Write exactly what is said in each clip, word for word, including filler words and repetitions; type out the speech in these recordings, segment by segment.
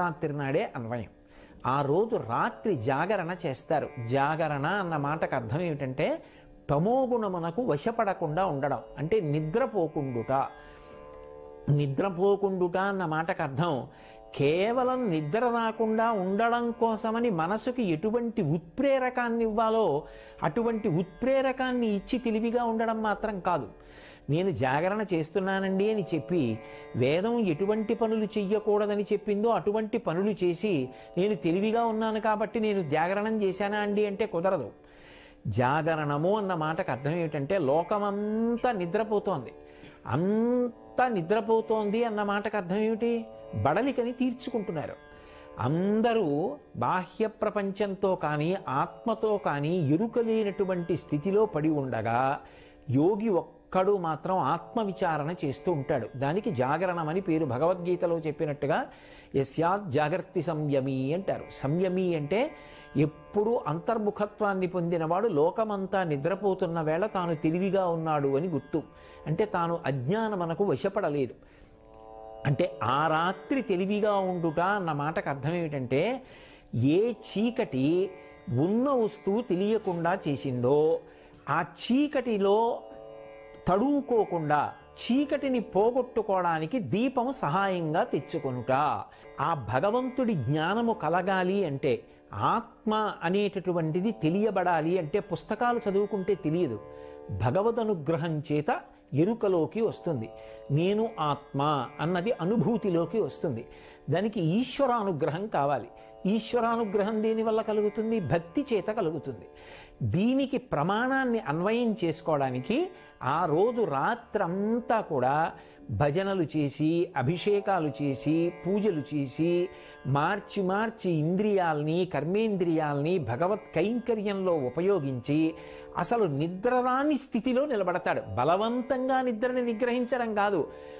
శివరాత్రి నాడే అన్వయం. ఆ రోజు రాత్రి జాగరణ చేస్తారు. జాగరణ అన్న మాటకు అర్థం ఏమిటంటే తమోగుణమునకు వశపడకుండా ఉండడం, అంటే నిద్రపోకుండుట. నిద్రపోకుండుట అన్న మాటకు అర్థం కేవలం నిద్ర రాకుండా ఉండడం కోసమని మనసుకి ఎటువంటి ఉత్ప్రేరకాన్ని ఇవ్వాలో అటువంటి ఉత్ప్రేరకాన్ని ఇచ్చి తెలివిగా ఉండడం మాత్రం కాదు. నేను జాగరణ చేస్తున్నానండి అని చెప్పి వేదం ఎటువంటి పనులు చెయ్యకూడదని చెప్పిందో అటువంటి పనులు చేసి నేను తెలివిగా ఉన్నాను కాబట్టి నేను జాగరణం చేశానా అండి అంటే కుదరదు. జాగరణము అన్న మాటకు అర్థం ఏమిటంటే లోకమంతా నిద్రపోతోంది, అంతా నిద్రపోతోంది అన్న మాటకు అర్థం ఏమిటి? బడలికని తీర్చుకుంటున్నారు. అందరూ బాహ్య ప్రపంచంతో కానీ ఆత్మతో కానీ ఎరుకలేనటువంటి స్థితిలో పడి ఉండగా యోగి ఒక్కడు మాత్రం ఆత్మవిచారణ చేస్తూ ఉంటాడు. దానికి జాగరణం అని పేరు. భగవద్గీతలో చెప్పినట్టుగా యస్యాత్ జాగర్తి సంయమీ అంటారు. సంయమీ అంటే ఎప్పుడూ అంతర్ముఖత్వాన్ని పొందినవాడు లోకమంతా నిద్రపోతున్న వేళ తాను తెలివిగా ఉన్నాడు అని గుర్తు. అంటే తాను అజ్ఞానమునకు వశపడలేదు. అంటే ఆ రాత్రి తెలివిగా ఉండుట అన్న మాటకు అర్థం ఏమిటంటే ఏ చీకటి ఉన్న వస్తువు తెలియకుండా చేసిందో ఆ చీకటిలో తడువుకోకుండా చీకటిని పోగొట్టుకోవడానికి దీపము సహాయంగా తెచ్చుకొనుట. ఆ భగవంతుడి జ్ఞానము కలగాలి అంటే, ఆత్మ అనేటటువంటిది తెలియబడాలి అంటే పుస్తకాలు చదువుకుంటే తెలియదు, భగవద్ అనుగ్రహం చేత ఎరుకలోకి వస్తుంది. నేను ఆత్మ అన్నది అనుభూతిలోకి వస్తుంది. దానికి ఈశ్వరానుగ్రహం కావాలి. ఈశ్వరానుగ్రహం దేనివల్ల కలుగుతుంది? భక్తి చేత కలుగుతుంది. దీనికి ప్రమాణాన్ని అన్వయం చేసుకోవడానికి ఆ రోజు రాత్రంతా కూడా భజనలు చేసి అభిషేకాలు చేసి పూజలు చేసి మార్చి మార్చి ఇంద్రియాల్ని కర్మేంద్రియాల్ని భగవత్ కైంకర్యంలో ఉపయోగించి అసలు నిద్రరాని స్థితిలో నిలబడతాడు. బలవంతంగా నిద్రని నిగ్రహించడం కాదు.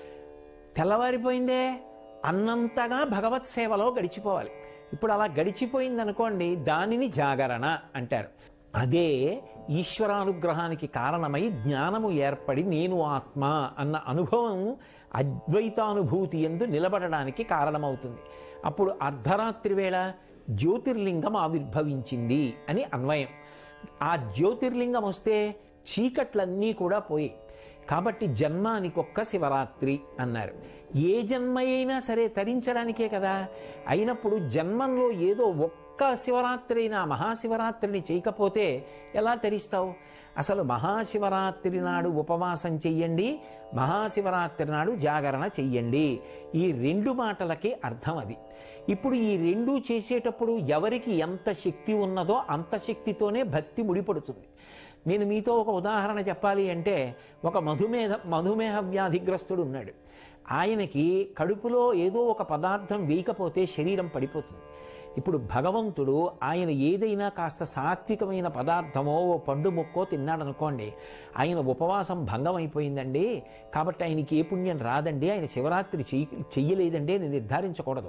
తెల్లవారిపోయిందే అన్నంతగా భగవత్ సేవలో గడిచిపోవాలి. ఇప్పుడు అలా గడిచిపోయిందనుకోండి, దానిని జాగరణ అంటారు. అదే ఈశ్వరానుగ్రహానికి కారణమై జ్ఞానము ఏర్పడి నేను ఆత్మ అన్న అనుభవం అద్వైతానుభూతి యందు నిలబడడానికి కారణమవుతుంది. అప్పుడు అర్ధరాత్రి వేళ జ్యోతిర్లింగం ఆవిర్భవించింది అని అన్వయం. ఆ జ్యోతిర్లింగం వస్తే చీకట్లన్నీ కూడా పోయి, కాబట్టి జన్మానికొక్క శివరాత్రి అన్నారు. ఏ జన్మ అయినా సరే తరించడానికే కదా. అయినప్పుడు జన్మంలో ఏదో ఒక్క శివరాత్రి అయినా మహాశివరాత్రిని చేయకపోతే ఎలా తరిస్తావు? అసలు మహాశివరాత్రి నాడు ఉపవాసం చెయ్యండి, మహాశివరాత్రి నాడు జాగరణ చెయ్యండి. ఈ రెండు మాటలకి అర్థం అది. ఇప్పుడు ఈ రెండు చేసేటప్పుడు ఎవరికి ఎంత శక్తి ఉన్నదో అంత శక్తితోనే భక్తి ముడిపడుతుంది. నేను మీతో ఒక ఉదాహరణ చెప్పాలి అంటే, ఒక మధుమేహ మధుమేహ వ్యాధిగ్రస్తుడు ఉన్నాడు. ఆయనకి కడుపులో ఏదో ఒక పదార్థం వేయకపోతే శరీరం పడిపోతుంది. ఇప్పుడు భగవంతుడు ఆయన ఏదైనా కాస్త సాత్వికమైన పదార్థమో ఓ పండు ముక్కో తిన్నాడనుకోండి, ఆయన ఉపవాసం భంగం అయిపోయిందండి, కాబట్టి ఆయనకి ఏ పుణ్యం రాదండి, ఆయన శివరాత్రి చెయ్యి చెయ్యలేదండి అని నిర్ధారించకూడదు.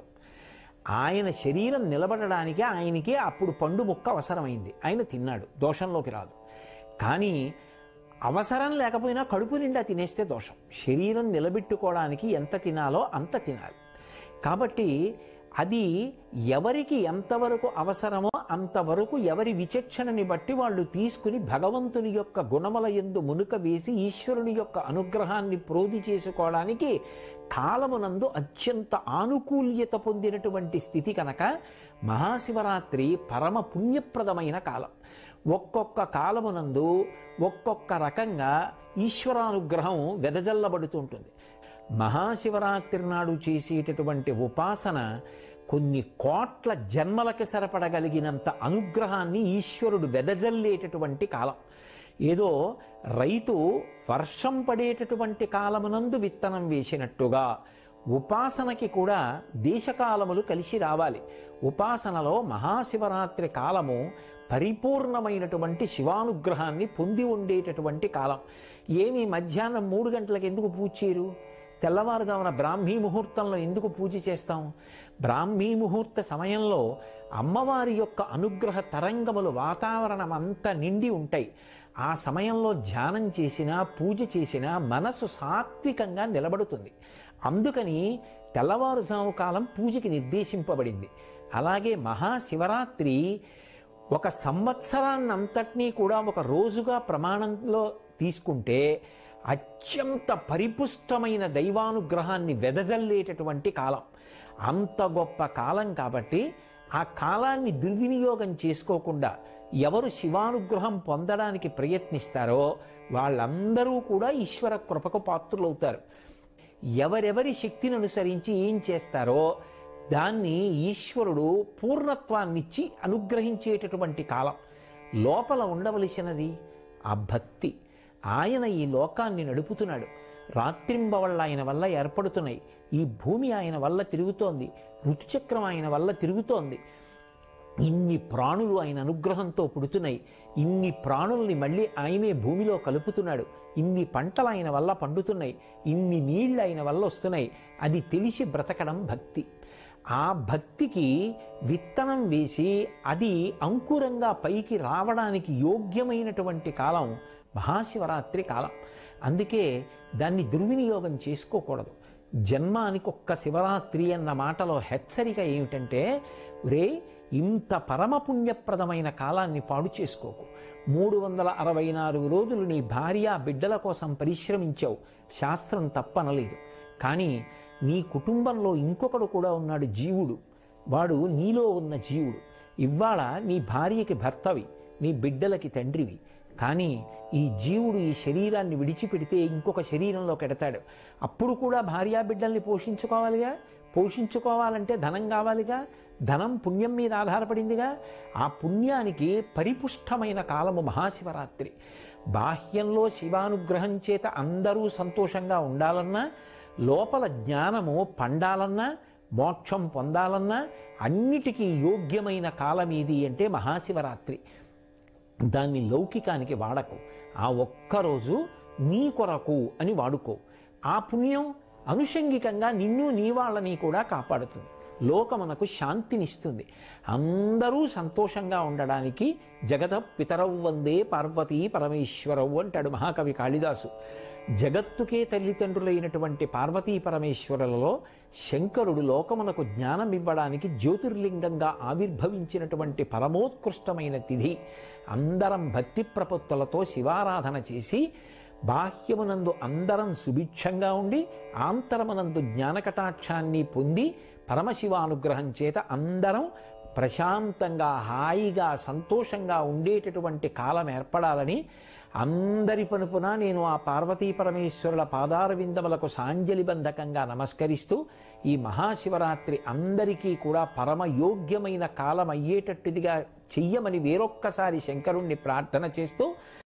ఆయన శరీరం నిలబడడానికి ఆయనకి అప్పుడు పండు ముక్క అవసరమైంది, ఆయన తిన్నాడు, దోషంలోకి రాదు. కానీ అవసరం లేకపోయినా కడుపు నిండా తినేస్తే దోషం. శరీరం నిలబెట్టుకోవడానికి ఎంత తినాలో అంత తినాలి. కాబట్టి అది ఎవరికి ఎంతవరకు అవసరమో అంతవరకు ఎవరి విచక్షణని బట్టి వాళ్ళు తీసుకుని భగవంతుని యొక్క గుణముల యందు మునుక వేసి ఈశ్వరుని యొక్క అనుగ్రహాన్ని ప్రోధి చేసుకోవడానికి కాలమునందు అత్యంత ఆనుకూల్యత పొందినటువంటి స్థితి కనుక మహాశివరాత్రి పరమ పుణ్యప్రదమైన కాలం. ఒక్కొక్క కాలమునందు ఒక్కొక్క రకంగా ఈశ్వరానుగ్రహం వెదజల్లబడుతుంటుంది. మహాశివరాత్రి నాడు చేసేటటువంటి ఉపాసన కొన్ని కోట్ల జన్మలకి సరిపడగలిగినంత అనుగ్రహాన్ని ఈశ్వరుడు వెదజల్లేటటువంటి కాలం. ఏదో రైతు వర్షం పడేటటువంటి కాలమునందు విత్తనం వేసినట్టుగా ఉపాసనకి కూడా దేశకాలములు కలిసి రావాలి. ఉపాసనలో మహాశివరాత్రి కాలము పరిపూర్ణమైనటువంటి శివానుగ్రహాన్ని పొంది ఉండేటటువంటి కాలం. ఏమి మధ్యాహ్నం మూడు గంటలకు ఎందుకు పూజ చేయరు? తెల్లవారుజామున బ్రాహ్మీ ముహూర్తంలో ఎందుకు పూజ చేస్తాం? బ్రాహ్మీ ముహూర్త సమయంలో అమ్మవారి యొక్క అనుగ్రహ తరంగములు వాతావరణం అంతా నిండి ఉంటాయి. ఆ సమయంలో ధ్యానం చేసినా పూజ చేసినా మనసు సాత్వికంగా నిలబడుతుంది. అందుకని తెల్లవారుజాము కాలం పూజకి నిర్దేశింపబడింది. అలాగే మహాశివరాత్రి ఒక సంవత్సరాన్నంతటినీ కూడా ఒక రోజుగా ప్రమాణంలో తీసుకుంటే అత్యంత పరిపుష్టమైన దైవానుగ్రహాన్ని వెదజల్లేటటువంటి కాలం. అంత గొప్ప కాలం కాబట్టి ఆ కాలాన్ని దుర్వినియోగం చేసుకోకుండా ఎవరు శివానుగ్రహం పొందడానికి ప్రయత్నిస్తారో వాళ్ళందరూ కూడా ఈశ్వర కృపకు పాత్రులవుతారు. ఎవరెవరి శక్తిని అనుసరించి ఏం చేస్తారో దాన్ని ఈశ్వరుడు పూర్ణత్వాన్నిచ్చి అనుగ్రహించేటటువంటి కాలం. లోపల ఉండవలసినది ఆ భక్తి. ఆయన ఈ లోకాన్ని నడుపుతున్నాడు. రాత్రింబవళ్ళ ఆయన వల్ల ఏర్పడుతున్నాయి. ఈ భూమి ఆయన వల్ల తిరుగుతోంది. ఋతుచక్రం ఆయన వల్ల తిరుగుతోంది. ఇన్ని ప్రాణులు ఆయన అనుగ్రహంతో పుడుతున్నాయి. ఇన్ని ప్రాణుల్ని మళ్ళీ ఆయనే భూమిలో కలుపుతున్నాడు. ఇన్ని పంటలు ఆయన వల్ల పండుతున్నాయి. ఇన్ని నీళ్లు ఆయన వల్ల వస్తున్నాయి. అది తెలిసి బ్రతకడం భక్తి. ఆ భక్తికి విత్తనం వేసి అది అంకురంగా పైకి రావడానికి యోగ్యమైనటువంటి కాలం మహాశివరాత్రి కాలం. అందుకే దాన్ని దుర్వినియోగం చేసుకోకూడదు. జన్మానికి ఒక్క శివరాత్రి అన్న మాటలో హెచ్చరిక ఏమిటంటే, రే ఇంత పరమపుణ్యప్రదమైన కాలాన్ని పాడు చేసుకోకు. మూడు వందల అరవై నాలుగు రోజులు నీ భార్య బిడ్డల కోసం పరిశ్రమించావు, శాస్త్రం తప్పనలేదు. కానీ నీ కుటుంబంలో ఇంకొకడు కూడా ఉన్నాడు, జీవుడు. వాడు నీలో ఉన్న జీవుడు. ఇవాళ నీ భార్యకి భర్తవి, నీ బిడ్డలకి తండ్రివి. కానీ ఈ జీవుడు ఈ శరీరాన్ని విడిచిపెడితే ఇంకొక శరీరంలో కెడతాడు. అప్పుడు కూడా భార్యా బిడ్డల్ని పోషించుకోవాలిగా. పోషించుకోవాలంటే ధనం కావాలిగా. ధనం పుణ్యం మీద ఆధారపడిందిగా. ఆ పుణ్యానికి పరిపుష్టమైన కాలము మహాశివరాత్రి. బాహ్యంలో శివానుగ్రహం చేత అందరూ సంతోషంగా ఉండాలన్నా, లోపల జ్ఞానము పండాలన్నా, మోక్షం పొందాలన్నా అన్నిటికీ యోగ్యమైన కాలం ఏది అంటే మహాశివరాత్రి. దాన్ని లౌకికానికి వాడకు. ఆ ఒక్కరోజు నీ కొరకు అని వాడుకో. ఆ పుణ్యం అనుషంగికంగా నిన్ను నీ వాళ్ళని కూడా కాపాడుతుంది. లోకమునకు శాంతినిస్తుంది. అందరూ సంతోషంగా ఉండడానికి జగత పితరవు వందే పార్వతీ పరమేశ్వరవు అంటాడు మహాకవి కాళిదాసు. జగత్తుకే తల్లిదండ్రులైనటువంటి పార్వతీ పరమేశ్వరులలో శంకరుడు లోకమునకు జ్ఞానం ఇవ్వడానికి జ్యోతిర్లింగంగా ఆవిర్భవించినటువంటి పరమోత్కృష్టమైన తిథి. అందరం భక్తి ప్రపత్తులతో శివారాధన చేసి బాహ్యమునందు అందరం సుభిక్షంగా ఉండి ఆంతరమునందు జ్ఞానకటాక్షాన్ని పొంది పరమశివానుగ్రహం చేత అందరం ప్రశాంతంగా హాయిగా సంతోషంగా ఉండేటటువంటి కాలం ఏర్పడాలని అందరి పనుపున నేను ఆ పార్వతీ పరమేశ్వరుల పాదార విందములకు సాంజలిబంధకంగా నమస్కరిస్తూ ఈ మహాశివరాత్రి అందరికీ కూడా పరమయోగ్యమైన కాలం అయ్యేటట్టుదిగా చెయ్యమని వేరొక్కసారి శంకరుణ్ణి ప్రార్థన చేస్తూ